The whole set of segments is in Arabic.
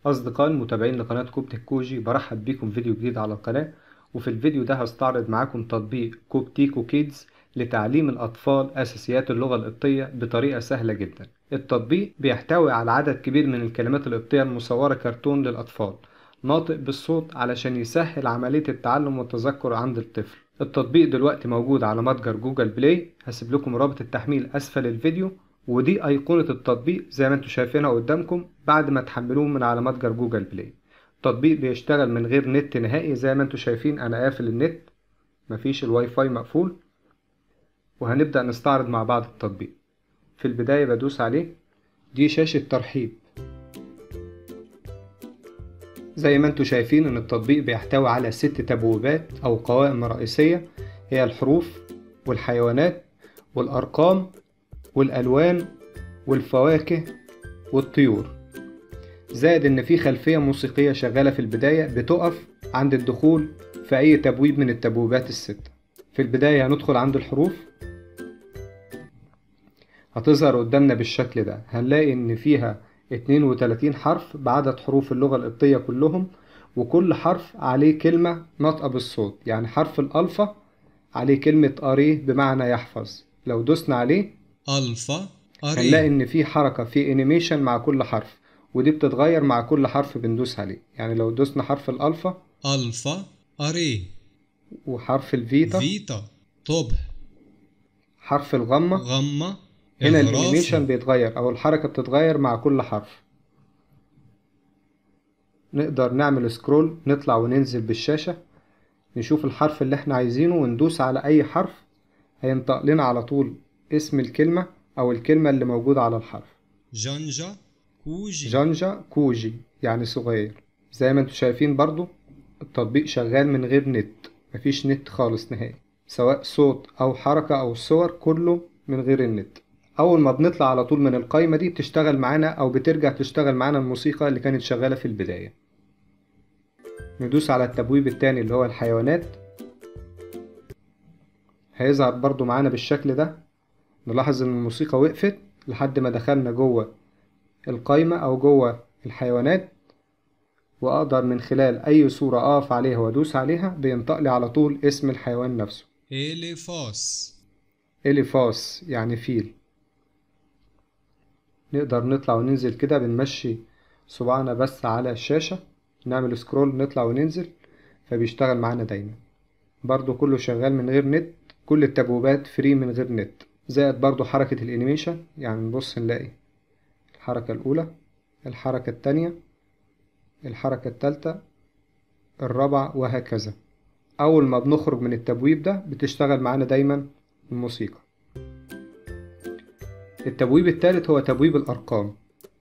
أصدقائي المتابعين لقناة كوبتك كوجي، برحب بيكم فيديو جديد على القناة. وفي الفيديو ده هستعرض معاكم تطبيق كوبتيكو كيدز لتعليم الأطفال أساسيات اللغة القبطية بطريقة سهلة جدا. التطبيق بيحتوي على عدد كبير من الكلمات القبطية المصورة كرتون للأطفال ناطق بالصوت علشان يسهل عملية التعلم والتذكر عند الطفل. التطبيق دلوقتي موجود على متجر جوجل بلاي، هسيب لكم رابط التحميل أسفل الفيديو، ودي أيقونة التطبيق زي ما انتم شايفينها قدامكم بعد ما تحملوه من على متجر جوجل بلاي. التطبيق بيشتغل من غير نت نهائي، زي ما انتم شايفين انا قافل النت، مفيش الواي فاي مقفول. وهنبدأ نستعرض مع بعض التطبيق. في البداية بدوس عليه، دي شاشة ترحيب. زي ما انتم شايفين ان التطبيق بيحتوي على 6 تبويبات او قوائم رئيسية، هي الحروف والحيوانات والأرقام والألوان والفواكه والطيور، زائد ان في خلفية موسيقية شغالة في البداية بتقف عند الدخول في اي تبويب من التبويبات الستة. في البداية هندخل عند الحروف، هتظهر قدامنا بالشكل ده. هنلاقي ان فيها 32 حرف بعدد حروف اللغة القبطية كلهم، وكل حرف عليه كلمة ناطقة بالصوت. يعني حرف الألفا عليه كلمة أريه بمعنى يحفظ، لو دوسنا عليه ألفا هنلاقي أري ان في حركة في انيميشن مع كل حرف، ودي بتتغير مع كل حرف بندوس عليه. يعني لو دوسنا حرف الألفا ألفا أري وحرف الفيتا، فيتا طب حرف الغمة، غمة هنا إغرافة الانيميشن بيتغير او الحركة بتتغير مع كل حرف. نقدر نعمل سكرول، نطلع وننزل بالشاشة، نشوف الحرف اللي احنا عايزينه وندوس على اي حرف هينطق لنا على طول اسم الكلمة او الكلمة اللي موجودة على الحرف. جنجة كوجي جانجا كوجي يعني صغير. زي ما انتم شايفين برضو التطبيق شغال من غير نت، مفيش نت خالص نهائي، سواء صوت او حركة او صور، كله من غير النت. اول ما بنطلع على طول من القائمة دي بتشتغل معانا او بترجع تشتغل معانا الموسيقى اللي كانت شغالة في البداية. ندوس على التبويب التاني اللي هو الحيوانات، هيظهر برضو معانا بالشكل ده. نلاحظ ان الموسيقى وقفت لحد ما دخلنا جوه القائمة او جوه الحيوانات، واقدر من خلال اي صورة اقف عليها وادوس عليها بينطق لي على طول اسم الحيوان نفسه. إليفاس إليفاس يعني فيل. نقدر نطلع وننزل كده، بنمشي صباعنا بس على الشاشة، نعمل سكرول نطلع وننزل، فبيشتغل معانا دايما. برضو كله شغال من غير نت، كل التبويبات فري من غير نت، زائد برضو حركة الانيميشن. يعني نبص نلاقي الحركة الأولى، الحركة التانية، الحركة التالتة، الرابعة، وهكذا. أول ما بنخرج من التبويب ده بتشتغل معانا دايما الموسيقى. التبويب التالت هو تبويب الأرقام،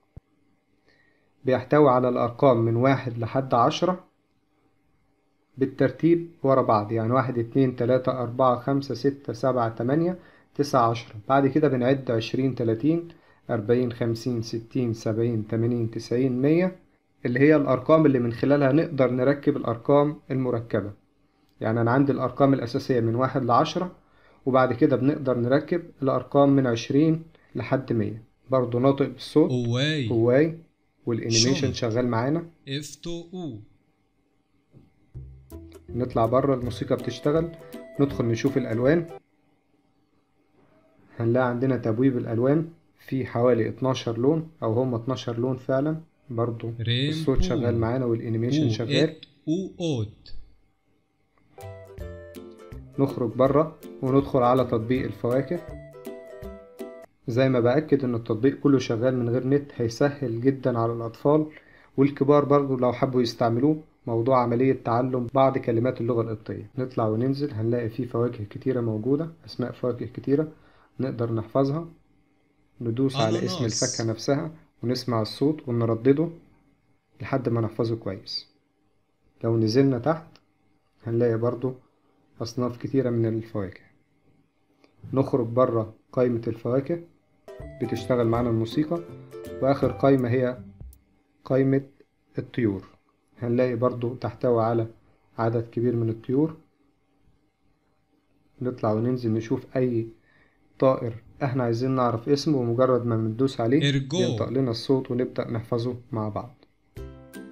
بيحتوي على الأرقام من 1 لحد 10 بالترتيب ورا بعض. يعني 1 2 3 4 5 6 7 8 9 10. بعد كده بنعد 20 30 40 50 60 70 80 90 100، اللي هي الأرقام اللي من خلالها نقدر نركب الأرقام المركبة. يعني أنا عندي الأرقام الأساسية من 1 ل10، وبعد كده بنقدر نركب الأرقام من 20 لحد 100. برضو ناطق بالصوت أواي هواي، والانيميشن شنط شغال معانا. إفتو أو نطلع بره، الموسيقى بتشتغل، ندخل نشوف الألوان. هنلاقي عندنا تبويب الألوان في حوالي 12 لون، أو هم 12 لون فعلا. برضو الصوت شغال ريمبو معانا والانيميشن أو شغال. إت أو أوت نخرج بره وندخل على تطبيق الفواكه. زي ما بأكد ان التطبيق كله شغال من غير نت، هيسهل جدا على الأطفال والكبار برضو لو حبوا يستعملوه موضوع عملية تعلم بعض كلمات اللغة القبطية. نطلع وننزل هنلاقي فيه فواكه كتيرة موجودة، أسماء فواكه كتيرة نقدر نحفظها. ندوس على اسم الفاكهة أناناس نفسها ونسمع الصوت ونردده لحد ما نحفظه كويس. لو نزلنا تحت هنلاقي برضو أصناف كتيرة من الفواكه. نخرج بره قائمة الفواكه، بتشتغل معانا الموسيقى. وآخر قائمة هي قائمة الطيور، هنلاقي برضو تحتوي على عدد كبير من الطيور. نطلع وننزل نشوف أي طائر احنا عايزين نعرف اسمه، ومجرد ما بندوس عليه بينطق إرجو لنا الصوت ونبدأ نحفظه مع بعض.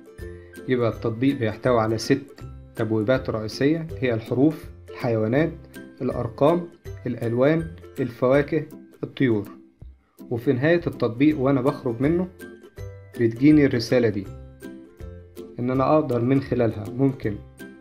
يبقى التطبيق بيحتوي على 6 تبويبات رئيسية، هي الحروف، الحيوانات، الأرقام، الألوان، الفواكه، الطيور. وفي نهاية التطبيق وأنا بخرج منه بتجيني الرسالة دي، إن أنا أقدر من خلالها ممكن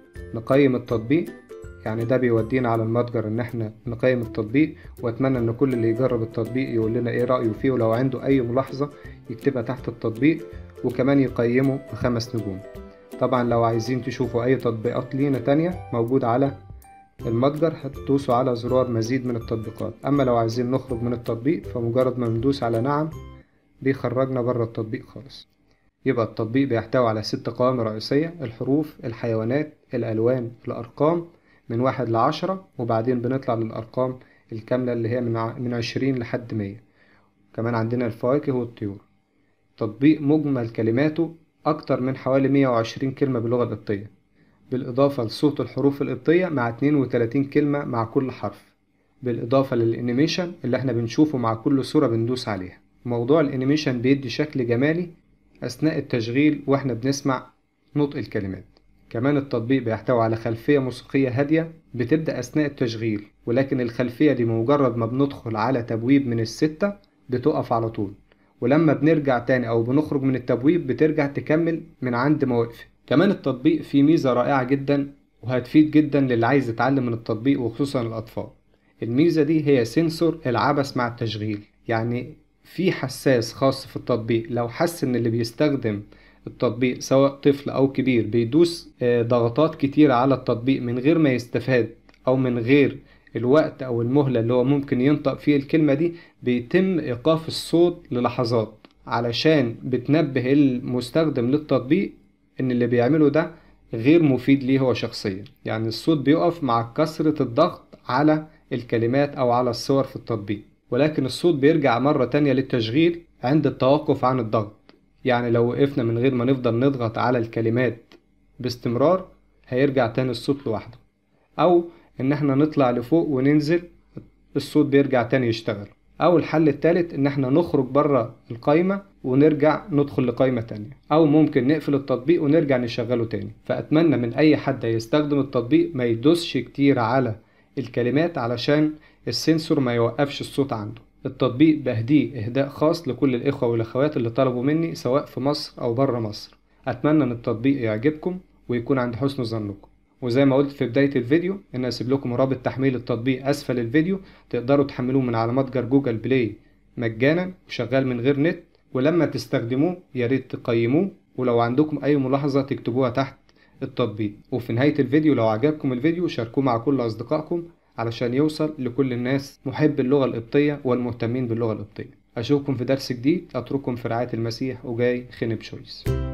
نقيم التطبيق. يعني ده بيودينا على المتجر إن احنا نقيم التطبيق، وأتمنى إن كل اللي يجرب التطبيق يقول لنا إيه رأيه فيه، ولو عنده أي ملاحظة يكتبها تحت التطبيق، وكمان يقيمه ب5 نجوم. طبعا لو عايزين تشوفوا أي تطبيقات لينا تانية موجود على المتجر هتدوسوا على زرار مزيد من التطبيقات. أما لو عايزين نخرج من التطبيق فمجرد ما ندوس على نعم بيخرجنا بره التطبيق خالص. يبقى التطبيق بيحتوي على 6 قوائم رئيسية: الحروف، الحيوانات، الألوان، الأرقام من 1 ل10، وبعدين بنطلع للأرقام الكاملة اللي هي من 20 لحد 100. كمان عندنا الفواكه والطيور. تطبيق مجمل كلماته أكتر من حوالي 120 كلمة باللغة القبطية، بالإضافة لصوت الحروف القبطية مع 32 كلمة مع كل حرف، بالإضافة للأنيميشن اللي احنا بنشوفه مع كل صورة بندوس عليها. موضوع الأنيميشن بيدي شكل جمالي أثناء التشغيل وإحنا بنسمع نطق الكلمات. كمان التطبيق بيحتوي على خلفية موسيقية هادية بتبدأ أثناء التشغيل، ولكن الخلفية دي بمجرد ما بندخل على تبويب من ال6 بتقف على طول، ولما بنرجع تاني أو بنخرج من التبويب بترجع تكمل من عند ما وقف. كمان التطبيق فيه ميزة رائعة جدا وهتفيد جدا للي عايز يتعلم من التطبيق وخصوصا الأطفال. الميزة دي هي سنسور العبث مع التشغيل. يعني في حساس خاص في التطبيق، لو حس ان اللي بيستخدم التطبيق سواء طفل او كبير بيدوس ضغطات كتير على التطبيق من غير ما يستفاد او من غير الوقت او المهلة اللي هو ممكن ينطق فيه الكلمة دي، بيتم ايقاف الصوت للحظات علشان بتنبه المستخدم للتطبيق ان اللي بيعمله ده غير مفيد ليه هو شخصيا. يعني الصوت بيقف مع كثرة الضغط على الكلمات او على الصور في التطبيق، ولكن الصوت بيرجع مرة تانية للتشغيل عند التوقف عن الضغط. يعني لو وقفنا من غير ما نفضل نضغط على الكلمات باستمرار هيرجع تاني الصوت لوحده، او ان احنا نطلع لفوق وننزل الصوت بيرجع تاني يشتغل. او الحل التالت ان احنا نخرج بره القايمة ونرجع ندخل لقايمة تانية، او ممكن نقفل التطبيق ونرجع نشغله تاني. فاتمنى من اي حد يستخدم التطبيق ما يدوسش كتير على الكلمات علشان السنسور ما يوقفش الصوت عنده. التطبيق بهديه إهداء خاص لكل الإخوة والأخوات اللي طلبوا مني سواء في مصر أو برا مصر. أتمنى أن التطبيق يعجبكم ويكون عند حسن ظنكم. وزي ما قلت في بداية الفيديو إن أسيب لكم رابط تحميل التطبيق أسفل الفيديو، تقدروا تحملوه من على متجر جوجل بلاي مجانا وشغال من غير نت. ولما تستخدموه ياريت تقيموه، ولو عندكم أي ملاحظة تكتبوها تحت التطبيق. وفي نهاية الفيديو لو عجبكم الفيديو شاركوه مع كل أصدقائكم علشان يوصل لكل الناس محب اللغة القبطية والمهتمين باللغة القبطية. أشوفكم في درس جديد، أترككم في رعاية المسيح وجاي خنب شويس.